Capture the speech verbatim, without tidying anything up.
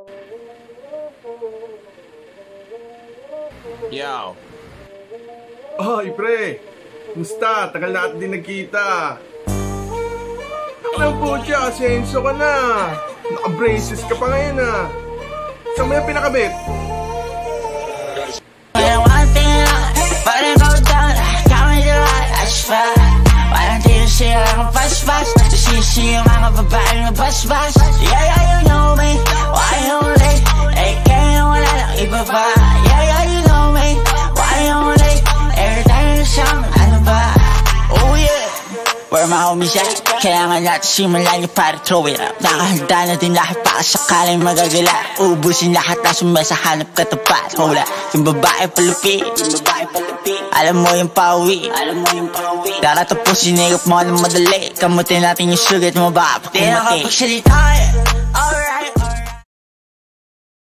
Yo. Hoy, pre. Musta? Tagal na din nagkita. Alam po siya, asenso ka na. Naka-braces ka pa ngayon ah. Saan mo yung pinakabit? Parang di yung sila ang pas-pas. Sisi yung mga babae na bas-bas. Yeah, yeah, you know me. Why you late? Eh, kaya wala lang iba pa. Yeah, yeah, you know me. Why you late? Every time na siyang ano ba? Oh yeah. Where my homies at? Kailangan natin simulan yung para throw it up. Nakahanda na din lahat para sakaling magagala. Ubusin lahat na sumesa hanap katapat. Hola, yung babae palupit. Yung babae palupit. Alam mo yung pauwi. Alam mo yung pauwi. Tara tapos sinigap mo na madali. Kamutin natin yung sugat mo ba? Di nakapagsalita eh.